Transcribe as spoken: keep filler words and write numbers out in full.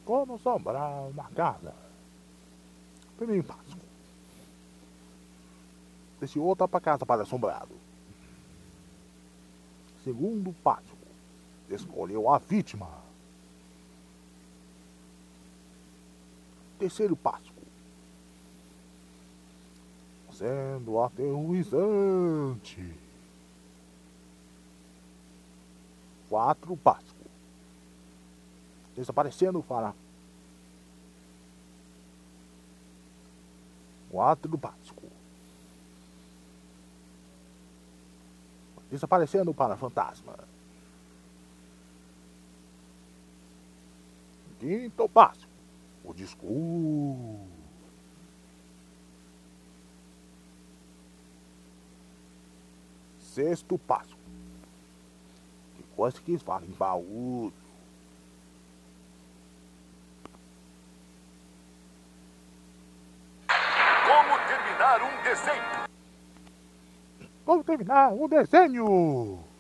Quando sobrar uma casa, primeiro passo, deixe outra para casa para assombrado. Segundo passo, escolheu a vítima. Terceiro passo, sendo aterrorizante. Quatro passos, desaparecendo para quatro passos, desaparecendo para fantasma. Quinto passo, o discurso. Sexto passo, que coisa que fala em baú. Como terminar um desenho? Como terminar um desenho?